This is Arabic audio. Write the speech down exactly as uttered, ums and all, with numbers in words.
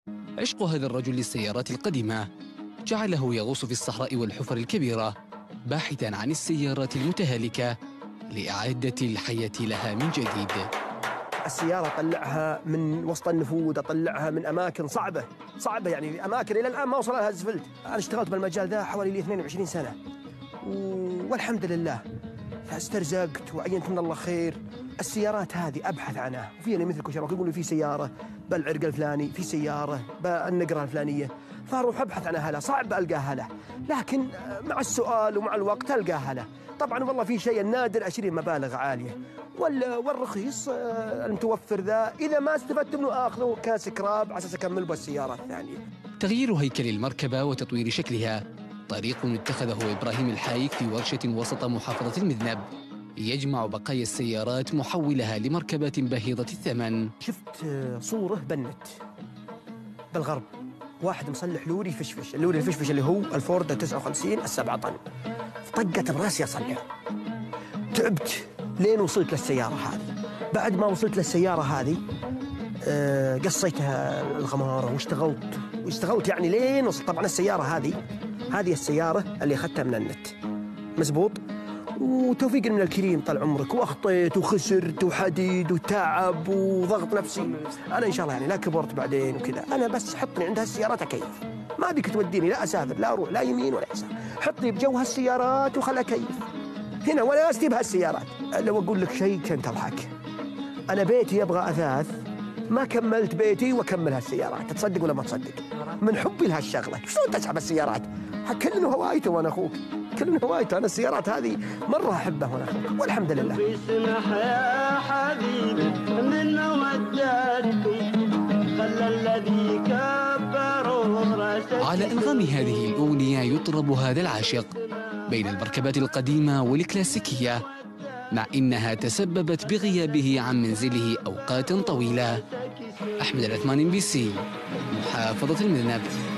عشق هذا الرجل للسيارات القديمة جعله يغوص في الصحراء والحفر الكبيرة باحثاً عن السيارات المتهالكة لإعادة الحياة لها من جديد. السيارة أطلعها من وسط النفود، أطلعها من أماكن صعبة صعبة يعني أماكن إلى الآن ما وصل لها الزفلت. أنا اشتغلت بالمجال ذا حوالي لي اثنين وعشرين سنة والحمد لله استرزقت وعينت من الله خير. السيارات هذه أبحث عنها، فيني مثلكم شباب يقولوا في سيارة بالعرق الفلاني، في سيارة بالنقرة الفلانية، فأروح أبحث عنها له، صعب ألقاها له، لكن مع السؤال ومع الوقت ألقاها له. طبعا والله في شيء النادر أشتري مبالغ عالية، والرخيص المتوفر ذا إذا ما استفدت منه آخذه كسكراب على أساس أكمل بالسيارة الثانية. تغيير هيكل المركبة وتطوير شكلها طريق اتخذه إبراهيم الحايك في ورشة وسط محافظة المذنب يجمع بقايا السيارات محولها لمركبات باهظة الثمن. شفت صورة بالنت بالغرب، واحد مصلح لوري فشفش، اللوري الفشفش اللي هو الفورد تسعة وخمسين السبعة طن، طقت براسي أصلح. تعبت لين وصلت للسيارة هذه. بعد ما وصلت للسيارة هذه أه قصيتها الغمارة واشتغلت واشتغلت يعني لين وصلت. طبعا السيارة هذه هذه السيارة اللي أخذتها من النت مزبوط، وتوفيق من الكريم طال عمرك، واخطيت وخسرت وحديد وتعب وضغط نفسي. انا ان شاء الله يعني لا كبرت بعدين وكذا، انا بس حطني عند هالسيارات اكيف، ما بيك توديني لا اسافر لا اروح لا يمين ولا يسار، حطني بجو هالسيارات وخل اكيف هنا ولا استيب هالسيارات. لو اقول لك شيء كنت اضحك، انا بيتي يبغى اثاث ما كملت بيتي واكمل هالسيارات، تصدق ولا ما تصدق؟ من حبي لهالشغله. شلون تسحب السيارات؟ كلنا هوايته وانا اخوك، كلنا هوايته. انا السيارات هذه مره احبها وانا اخوك والحمد لله. بسمح يا حبيبي من ودادكم خلى الذي كبروا راسك. على انغام هذه الاغنيه يطرب هذا العاشق بين المركبات القديمه والكلاسيكيه، مع انها تسببت بغيابه عن منزله اوقات طويله. احمد العثماني، ام بي سي، محافظه المذنب.